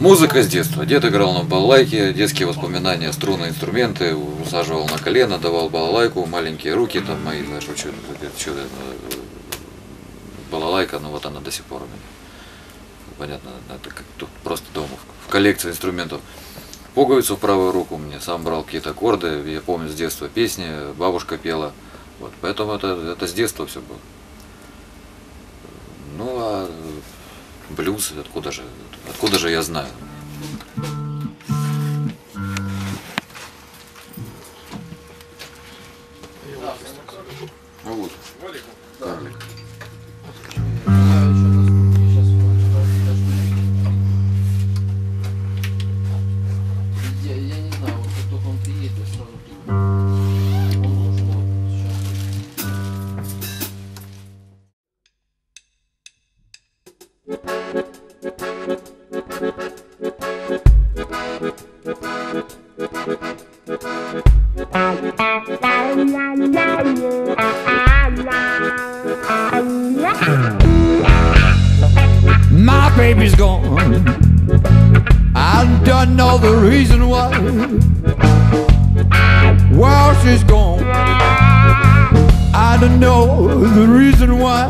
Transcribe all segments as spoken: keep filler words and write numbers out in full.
Музыка с детства. Дед играл на балалайке, детские воспоминания, струнные инструменты, усаживал на колено, давал балалайку, маленькие руки там мои, знаешь, что, что балалайка, ну вот она до сих пор у меня. Понятно, это как тут просто дома, в коллекции инструментов. Пуговицу в правую руку мне, сам брал какие-то аккорды, я помню с детства песни, бабушка пела, вот, поэтому это, это с детства все было. Ну а блюз, откуда же, откуда же я знаю? А вот, карлик. My baby's gone. I don't know the reason why. Well, she's gone. I don't know the reason why.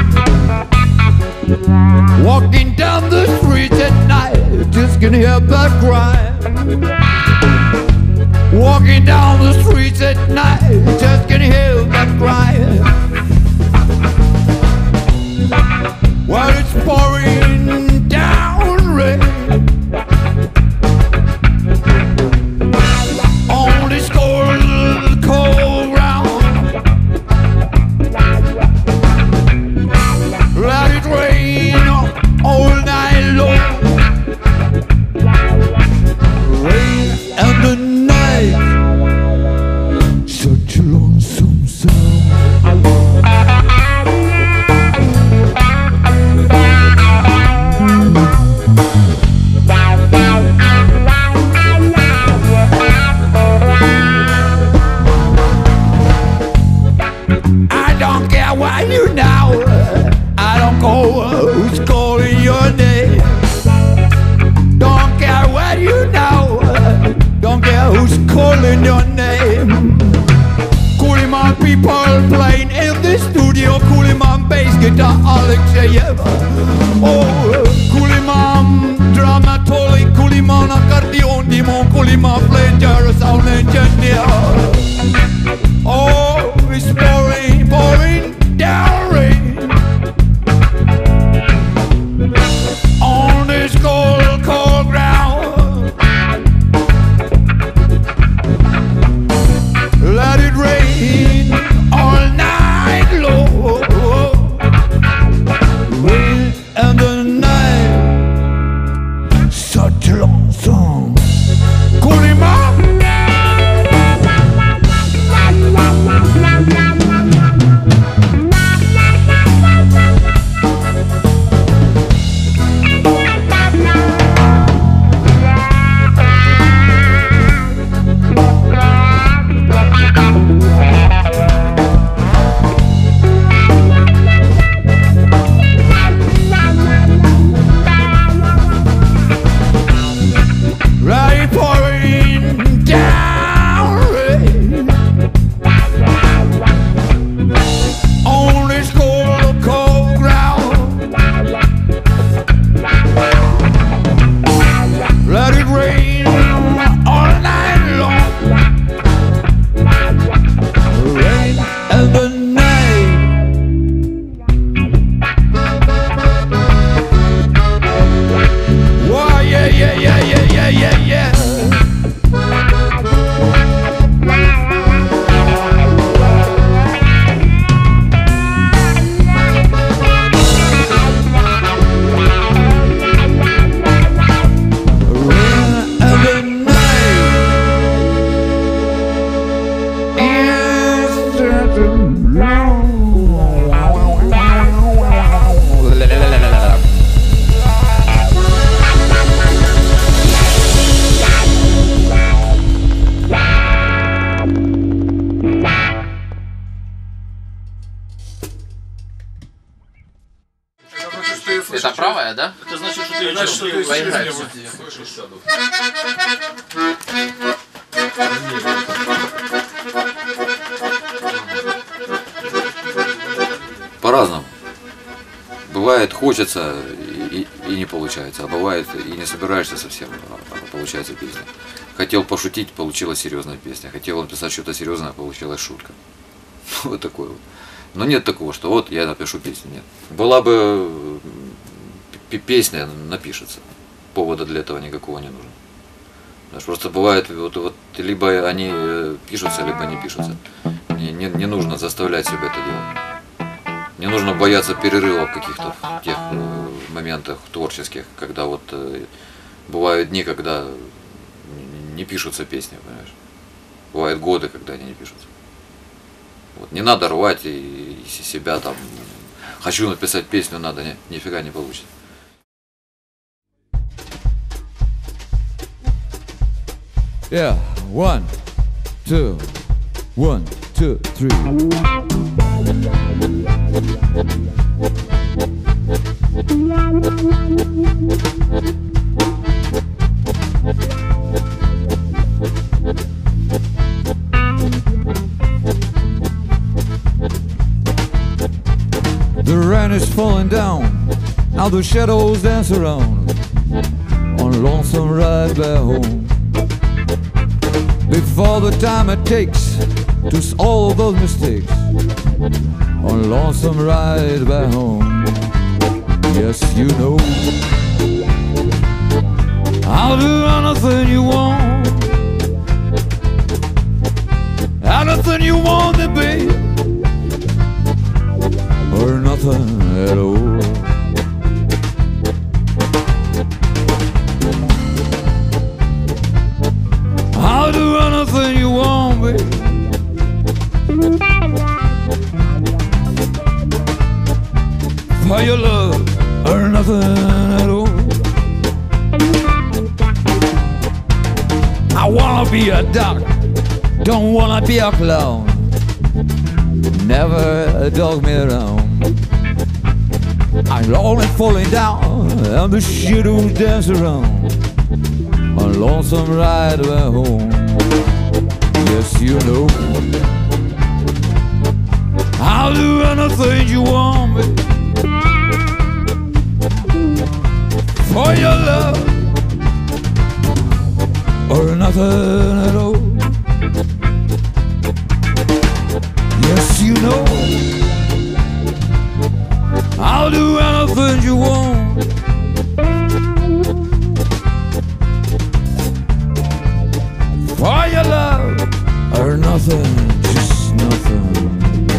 Walking down the street at night, just can hear the cry. Walking down the streets at night, just can hear the cry. Well, it's pouring down rain on this cold, cold ground. Let it rain all night long. Rain and the night, such a lonesome sound. Why you now? I don't know who's calling your name. Don't care what you know. Don't care who's calling your name. Kuliman people playing in the studio. Kuliman bass guitar Alexeyev. Oh, Kuliman dramatoli. Kuliman accordion Dimon. Kuliman player sound engineer. Oh, it's pouring, pouring down rain on this cold, cold ground. Let it rain all night long. Rain and the night, such a long song. Kulima, Это правая, да? Это значит, что ты, значит, что ты поиграешь. По-разному. Бывает хочется и, и, и не получается, а бывает и не собираешься совсем, а получается песня. Хотел пошутить, получилась серьезная песня. Хотел написать что-то серьезное, получилась шутка. Вот такое вот. Но нет такого, что вот я напишу песню. Нет. Была бы песня, напишется. Повода для этого никакого не нужно. Потому что просто бывает, вот, вот, либо они пишутся, либо не пишутся. Не, не, не нужно заставлять себя это делать. Не нужно бояться перерывов каких-то в тех э, моментах творческих, когда вот э, бывают дни, когда не, не пишутся песни, понимаешь? Бывают годы, когда они не пишутся. Вот. Не надо рвать и, и себя там, хочу написать песню, надо, не, нифига не получится. Yeah, one, two, one, two, three. The rain is falling down, now the shadows dance around on lonesome ride back home. Before the time it takes to solve those mistakes on lonesome ride back home. Yes, you know I'll do anything you want, anything you want to be, or nothing at all. I'll do anything you want, baby. For your love, or nothing at all. I wanna be a duck, don't wanna be a clown. Never dog me around. I'm lonely falling down, and the shadows dance around a lonesome ride back home. Yes, you know I'll do anything you want me, for your love, or nothing at all. Yes, you know I'll do anything you want, for your love, or nothing, just nothing.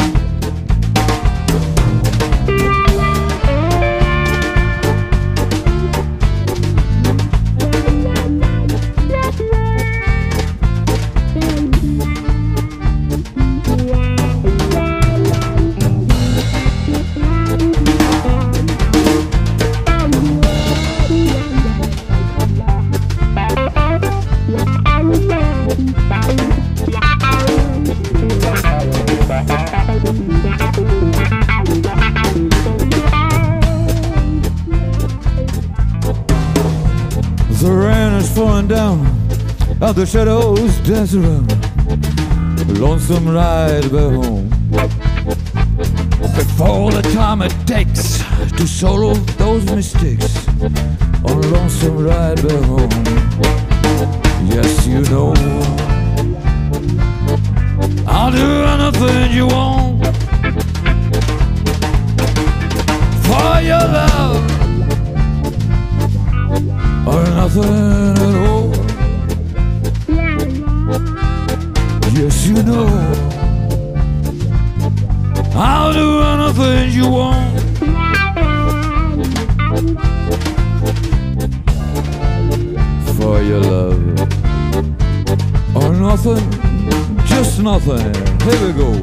The rain is falling down, and the shadows dance around lonesome ride back home. Before the time it takes to solve those mistakes on lonesome ride back home. Yes, you know I'll do anything you want, for your love, or nothing at all. Yes, you know I'll do anything you want, for your love, or nothing, just nothing. Here we go.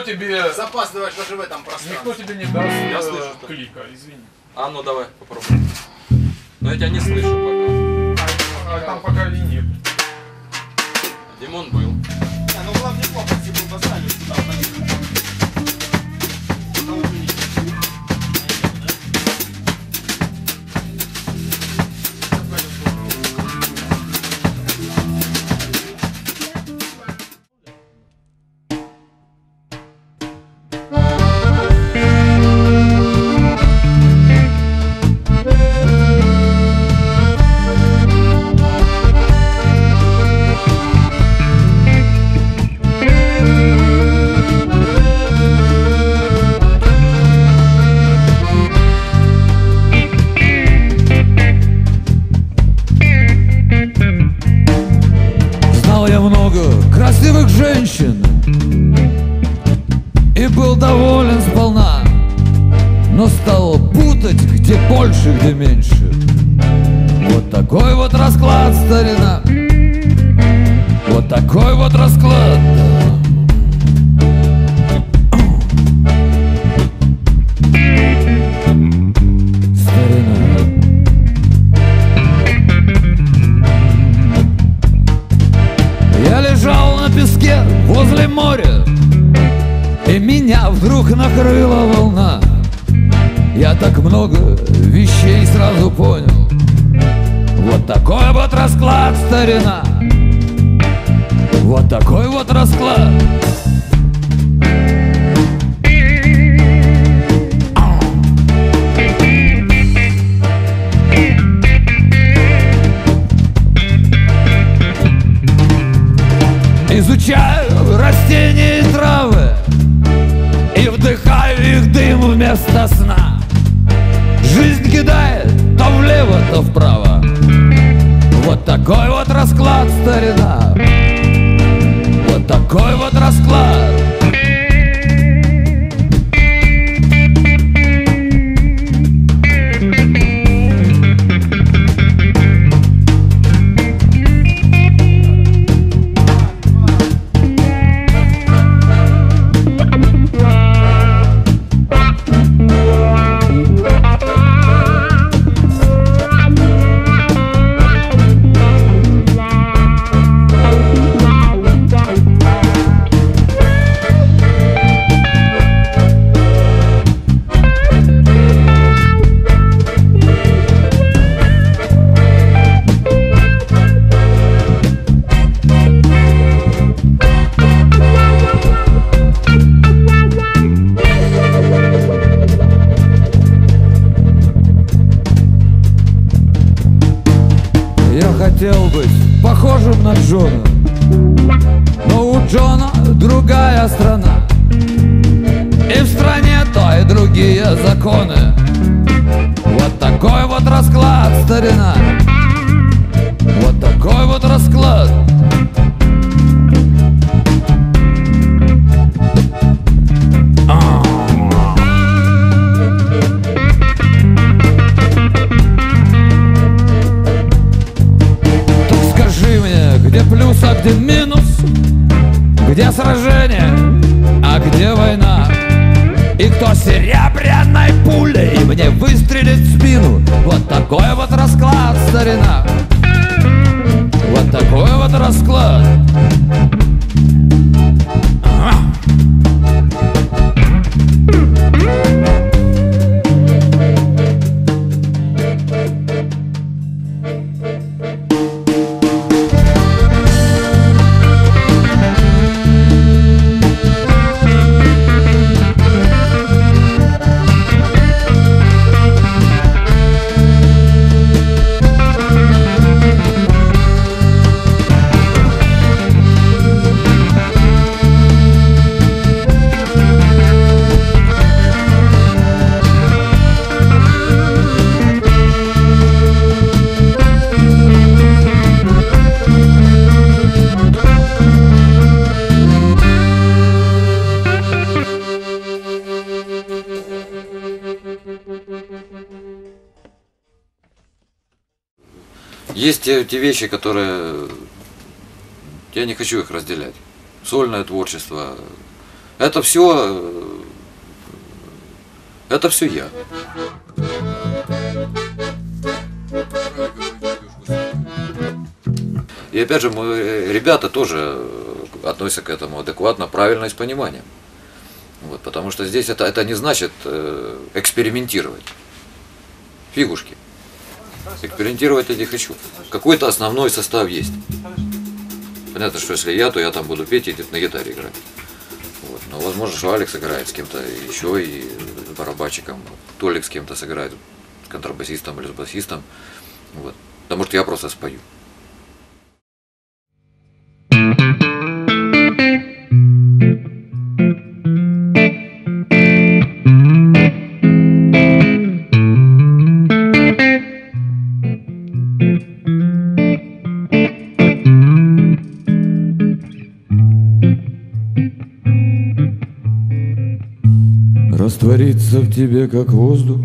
тебе... Запаздываешь даже в этом пространстве. Никто тебе не даст Я э, слышу, что- клика, извини. А ну давай, попробуй. Но я тебя не слышу пока. А там пока и нет. Димон был. Не, ну было бы неплохо, если бы поставили сюда поехали. Знал я много красивых женщин и был доволен сполна, но стал путать, где больше, где меньше. Вот такой вот расклад, старина. Вот такой вот расклад. Старина. Я лежал на песке возле моря, и меня вдруг накрыла волна. Я так много вещей сразу понял. Вот такой вот расклад, старина. Вот такой вот расклад. Изучаю растения и травы и вдыхаю их дым вместо сна. Жизнь кидает то влево, то вправо. Вот такой вот расклад, старина. Вот такой вот расклад. Я хотел быть похожим на Джона, но у Джона другая страна, и в стране то и другие законы. Вот такой вот расклад, старина. Вот такой вот расклад. Скажи мне, где плюс, а где минус? Где сражение, а где война? И кто серебряной пулей мне выстрелит в спину? Вот такой вот расклад, старина. Вот такой вот расклад. Ага. Есть те, те вещи, которые я не хочу их разделять. Сольное творчество, Это все, это все я. И опять же, мы, ребята тоже относятся к этому адекватно, правильно и с пониманием. Вот, потому что здесь это, это не значит э, экспериментировать. Фигушки. Экспериментировать я не хочу. Какой-то основной состав есть. Понятно, что если я, то я там буду петь и на гитаре играть. Вот. Но возможно, что Алекс играет с кем-то еще и с барабанщиком. Толик с кем-то сыграет, с контрабасистом или с басистом. Вот. Потому что я просто спою. Раствориться в тебе, как воздух.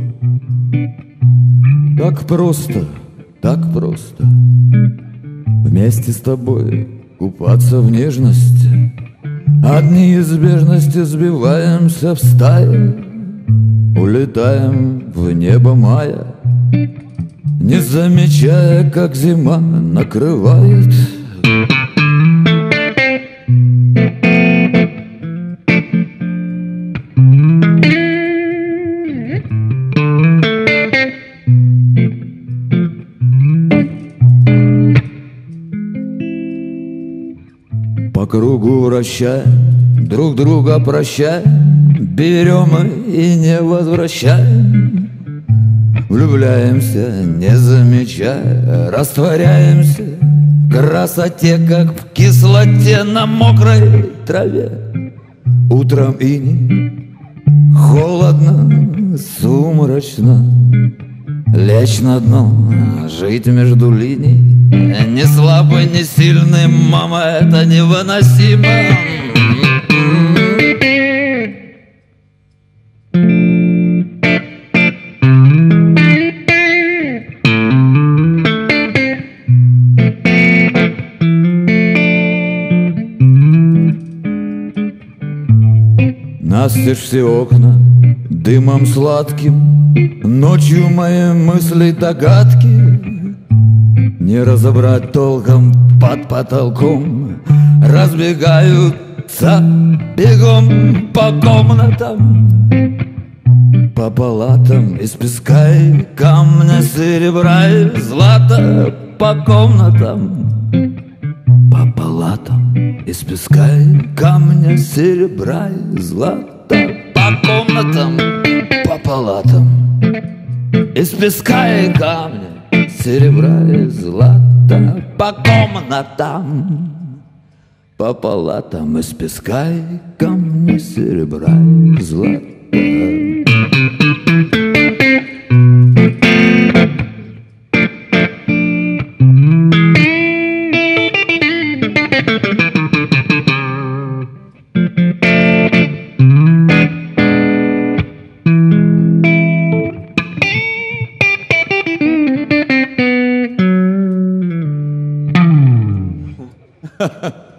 Так просто, так просто. Вместе с тобой купаться в нежности. От неизбежности сбиваемся в стаи. Улетаем в небо мая, не замечая, как зима накрывает. По кругу вращаем, друг друга прощаем, берем и не возвращаем. Влюбляемся, не замечая, растворяемся в красоте, как в кислоте на мокрой траве. Утром иней, холодно, сумрачно, лечь на дно, жить между линий. Не слабый, не сильный, мама, это невыносимо. Настежь все окна дымом сладким, ночью мои мысли догадки не разобрать толком под потолком, разбегаются бегом по комнатам, по палатам из песка и камня, серебра и злата, по комнатам, по палатам из песка и камня, серебра и злата, по комнатам, по палатам из песка и камня, серебра и злата, по комнатам, по палатам из песка и камня, серебра и злата. Ha ha.